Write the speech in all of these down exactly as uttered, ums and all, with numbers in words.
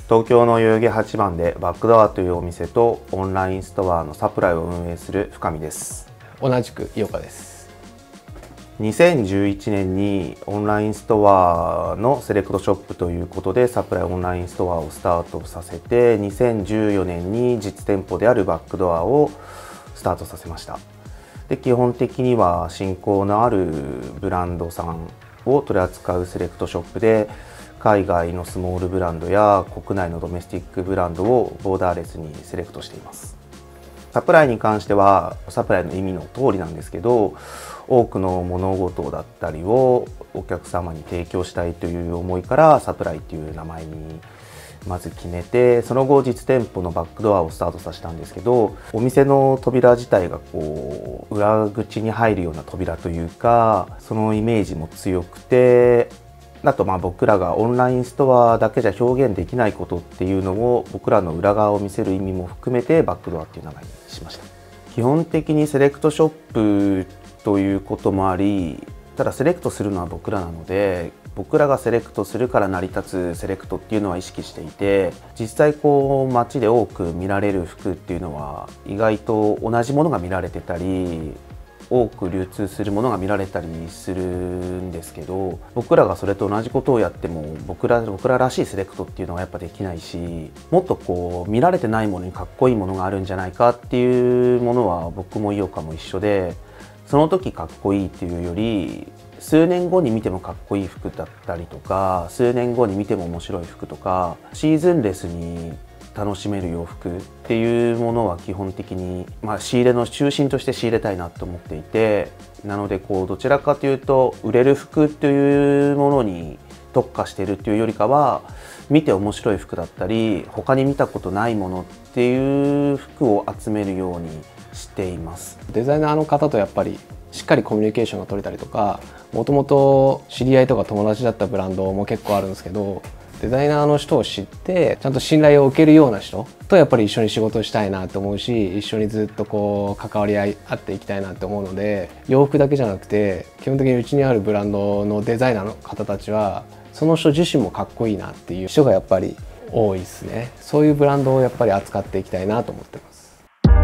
東京の代々木八番でバックドアというお店とオンラインストアのサプライを運営する深見です。 同じく井岡です。 にせんじゅういちねんにオンラインストアのセレクトショップということでサプライオンラインストアをスタートさせて、にせんじゅうよねんに実店舗であるバックドアをスタートさせました。で、基本的には親交のあるブランドさんを取り扱うセレクトショップで、海外のスモールブランドや国内のドメスティックブランドをボーダーレスにセレクトしています。サプライに関してはサプライの意味の通りなんですけど、多くの物事だったりをお客様に提供したいという思いからサプライっていう名前にまず決めて、その後実店舗のバックドアをスタートさせたんですけど、お店の扉自体がこう裏口に入るような扉というか、そのイメージも強くて、あとまあ僕らがオンラインストアだけじゃ表現できないことっていうのを僕らの裏側を見せる意味も含めてバックドアっていう名前にしました。基本的にセレクトショップということもあり、ただセレクトするのは僕らなので、僕らがセレクトするから成り立つセレクトっていうのは意識していて、実際こう街で多く見られる服っていうのは意外と同じものが見られてたり、多く流通するものが見られたりするんですけど、僕らがそれと同じことをやっても僕ら僕ららしいセレクトっていうのはやっぱできないし、もっとこう見られてないものにかっこいいものがあるんじゃないかっていうものは僕も井岡も一緒で、その時かっこいいっていうより、数年後に見てもかっこいい服だったりとか、数年後に見ても面白い服とか、シーズンレスに楽しめる洋服っていうものは基本的に、まあ、仕入れの中心として仕入れたいなと思っていて、なのでこうどちらかというと売れる服っていうものに特化してるっていうよりかは、見て面白い服だったり他に見たことないものっていう服を集めるようにしています。 デザイナーの方とやっぱりしっかりコミュニケーションが取れたりとか、もともと知り合いとか友達だったブランドも結構あるんですけど、デザイナーの人を知ってちゃんと信頼を受けるような人とやっぱり一緒に仕事したいなと思うし、一緒にずっとこう関わり合いあっていきたいなと思うので、洋服だけじゃなくて基本的にうちにあるブランドのデザイナーの方たちはその人自身もかっこいいなっていう人がやっぱり多いですね。そういうブランドをやっぱり扱っていきたいなと思ってます。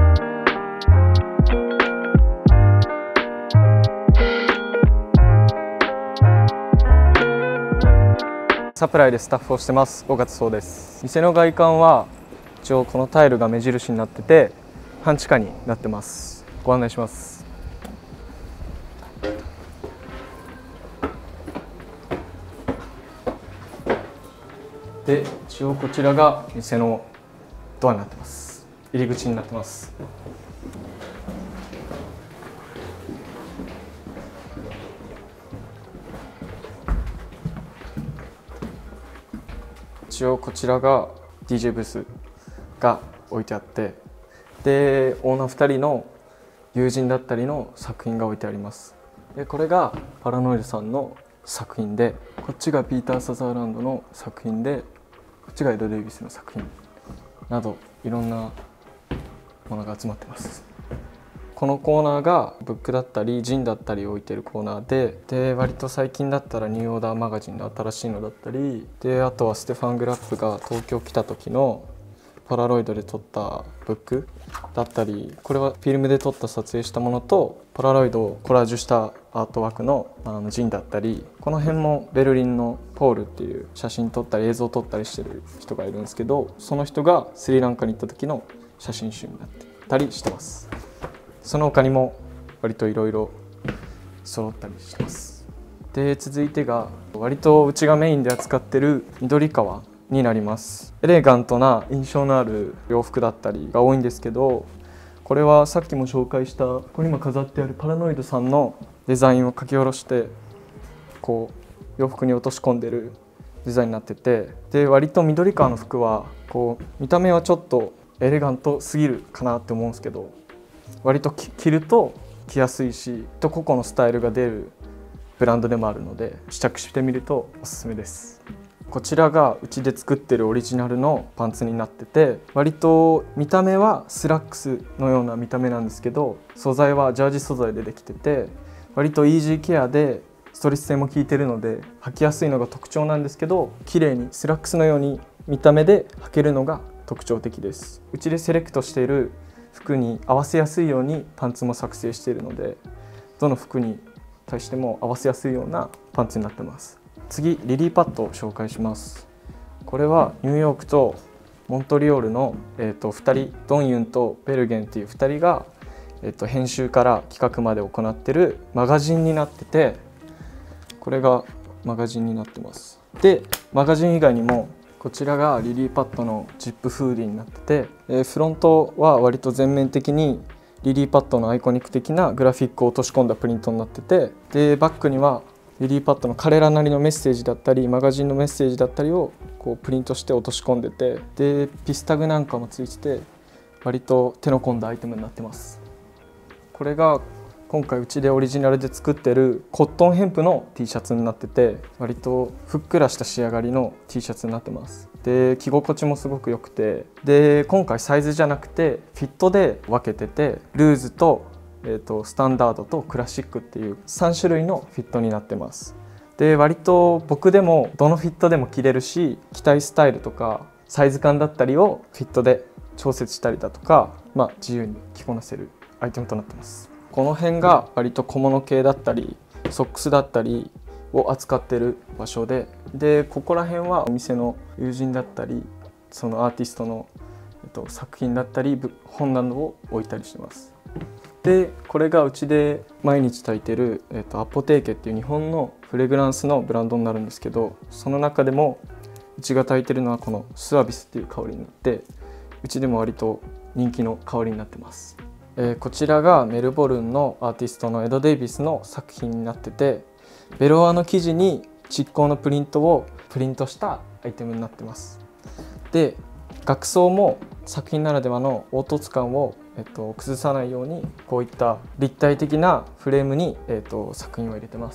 サプライでスタッフをしてます尾形壮です。店の外観は一応このタイルが目印になってて半地下になってます。ご案内します。で、一応こちらが店のドアになってます。入り口になってます。一応こちらが ディージェー ブースが置いてあって、でオーナーふたりの友人だったりの作品が置いてあります。でこれがパラノイドさんの作品で、こっちがピーター・サザーランドの作品で、こっちがエド・デイビスの作品などいろんなものが集まってます。このコーナーがブックだったりジンだったり置いてるコーナーで、で割と最近だったらニューオーダーマガジンの新しいのだったりで、あとはステファン・グラップが東京来た時のポラロイドで撮ったブックだったり、これはフィルムで撮った撮影したものとポラロイドをコラージュしたアートワークのあのジンだったり、この辺もベルリンのポールっていう写真撮ったり映像撮ったりしてる人がいるんですけど、その人がスリランカに行った時の写真集になってたりしてます。その他にも割といろいろ揃ったりしてます。で続いてが割とうちがメインで扱ってる緑革になります。エレガントな印象のある洋服だったりが多いんですけど、これはさっきも紹介したここにも飾ってあるパラノイドさんのデザインを書き下ろしてこう洋服に落とし込んでるデザインになってて、で割と緑革の服はこう見た目はちょっとエレガントすぎるかなって思うんですけど、割と着ると着やすいし、個々のスタイルが出るブランドでもあるので試着してみるとおすすめです。こちらがうちで作ってるオリジナルのパンツになってて、割と見た目はスラックスのような見た目なんですけど、素材はジャージ素材でできてて、割とイージーケアでストレス性も効いてるので履きやすいのが特徴なんですけど、綺麗にスラックスのように見た目で履けるのが特徴的です。うちでセレクトしている服に合わせやすいようにパンツも作成しているので、どの服に対しても合わせやすいようなパンツになってます。次、リリーパッドを紹介します。これはニューヨークとモントリオールの、えー、とふたり、ドンユンとベルゲンっていうふたりが、えー、と編集から企画まで行っているマガジンになってて、これがマガジンになってます。で、マガジン以外にもこちらがリリーパッドのジップフーディーになってて、えー、フロントは割と全面的にリリーパッドのアイコニック的なグラフィックを落とし込んだプリントになってて、でバックにはリリーパッドの彼らなりのメッセージだったりマガジンのメッセージだったりをこうプリントして落とし込んでて、でピスタグなんかもついてて割と手の込んだアイテムになってます。これが今回うちでオリジナルで作ってるコットンヘンプの T シャツになってて、割とふっくらした仕上がりの T シャツになってます。で着心地もすごく良くて、で今回サイズじゃなくてフィットで分けてて、ルーズとえーとスタンダードとクラシックっていうさん種類のフィットになってます。で割と僕でもどのフィットでも着れるし、着たいスタイルとかサイズ感だったりをフィットで調節したりだとか、まあ、自由に着こなせるアイテムとなってます。この辺が割と小物系だったりソックスだったりを扱ってる場所で、でここら辺はお店の友人だったりそのアーティストの、えっと、作品だったり本などを置いたりしてます。でこれがうちで毎日炊いてる、えっと、アポテーケっていう日本のフレグランスのブランドになるんですけど、その中でもうちが炊いてるのはこのスワビスっていう香りになって、うちでも割と人気の香りになってます。えー、こちらがメルボルンのアーティストのエド・デイビスの作品になってて、ベロアの生地に蓄光のプリントをプリントしたアイテムになってます。で額装も作品ならではの凹凸感を、えっと、崩さないようにこういった立体的なフレームに、えっと、作品を入れてます。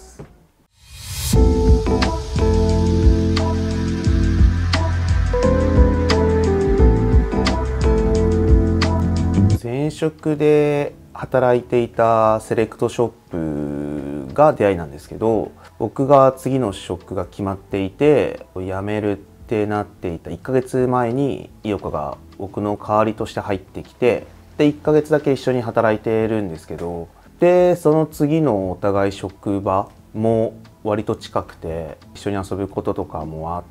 前職で働いていたセレクトショップが出会いなんですけど、僕が次の職が決まっていて辞めるってなっていたいっかげつまえに井岡が僕の代わりとして入ってきて、でいっかげつだけ一緒に働いてるんですけど、でその次のお互い職場も割と近くて一緒に遊ぶこととかもあって、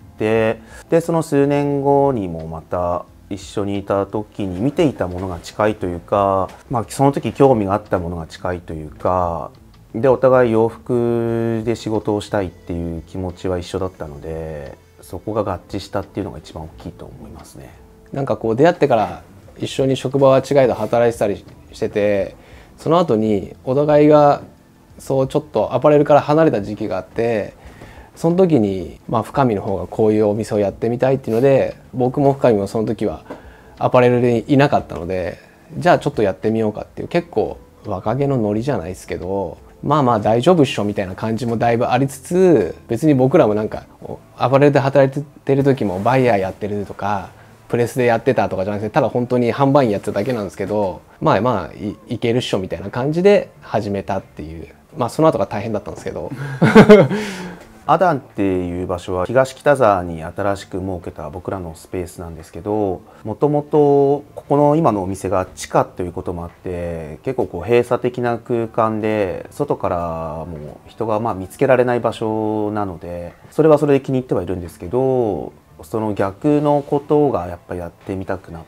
でその数年後にもまた一緒にいた時に見ていたものが近いというか、まあ、その時興味があったものが近いというかで、お互い洋服で仕事をしたいっていう気持ちは一緒だったので、そこが合致したっていうのが一番大きいと思いますね。 なんかこう出会ってから一緒に職場は違いど働いてたりしてて、その後にお互いがそうちょっとアパレルから離れた時期があって、その時にまあ深見の方がこういうお店をやってみたいっていうので、僕も深見もその時はアパレルにいなかったので、じゃあちょっとやってみようかっていう結構若気のノリじゃないですけど、まあまあ大丈夫っしょみたいな感じもだいぶありつつ、別に僕らもなんかアパレルで働いてる時もバイヤーやってるとかプレスでやってたとかじゃなくて、ただ本当に販売員やってただけなんですけど、まあまあ い, いけるっしょみたいな感じで始めたっていう、まあその後が大変だったんですけどアダンっていう場所は東北沢に新しく設けた僕らのスペースなんですけど、もともとここの今のお店が地下ということもあって結構こう閉鎖的な空間で外からも人がまあ見つけられない場所なので、それはそれで気に入ってはいるんですけど、その逆のことがやっぱやってみたくなって、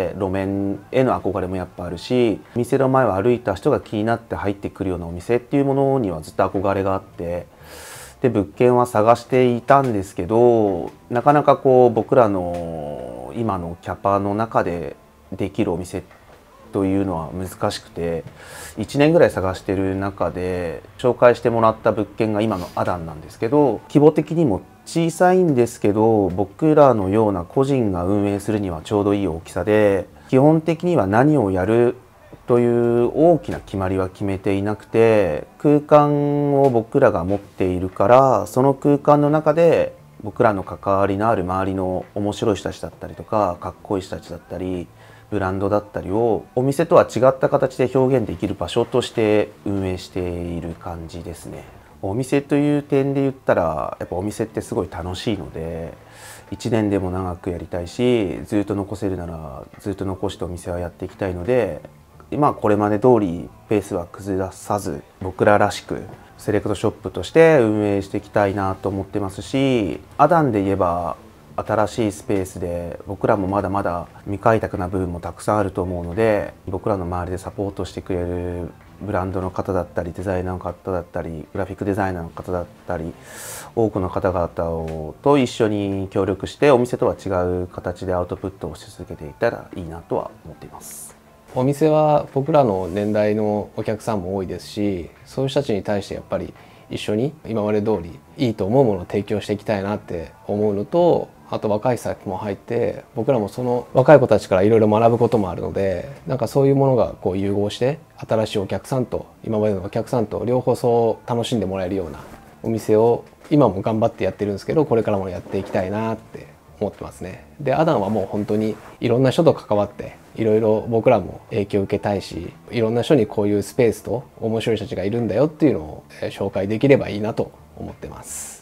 路面への憧れもやっぱあるし、店の前を歩いた人が気になって入ってくるようなお店っていうものにはずっと憧れがあって、で物件は探していたんですけど、なかなかこう僕らの今のキャパの中でできるお店というのは難しくて、いちねんぐらい探してる中で紹介してもらった物件が今のアダンなんですけど、規模的にも小さいんですけど僕らのような個人が運営するにはちょうどいい大きさで、基本的には何をやるという大きな決まりは決めていなくて、空間を僕らが持っているから、その空間の中で僕らの関わりのある周りの面白い人たちだったりとかかっこいい人たちだったりブランドだったりをお店とは違った形で表現できる場所として運営している感じですね。 お店という点で言ったらやっぱお店ってすごい楽しいので、いちねんでも長くやりたいし、ずっと残せるならずっと残してお店はやっていきたいので、今これまで通りペースは崩さず僕ららしくセレクトショップとして運営していきたいなと思ってますし、アダンで言えば新しいスペースで僕らもまだまだ未開拓な部分もたくさんあると思うので、僕らの周りでサポートしてくれるブランドの方だったりデザイナーの方だったりグラフィックデザイナーの方だったり多くの方々をと一緒に協力してお店とは違う形でアウトプットをし続けていったらいいなとは思っています。 お店は僕らの年代のお客さんも多いですし、そういう人たちに対してやっぱり一緒に今まで通りいいと思うものを提供していきたいなって思うのと、あと若い人たちも入って僕らもその若い子たちからいろいろ学ぶこともあるので、なんかそういうものがこう融合して新しいお客さんと今までのお客さんと両方そう楽しんでもらえるようなお店を今も頑張ってやってるんですけど、これからもやっていきたいなって思ってますね。でアダンはもう本当にいろんな人と関わっていろいろ僕らも影響を受けたいし、いろんな人にこういうスペースと面白い人たちがいるんだよっていうのを紹介できればいいなと思ってます。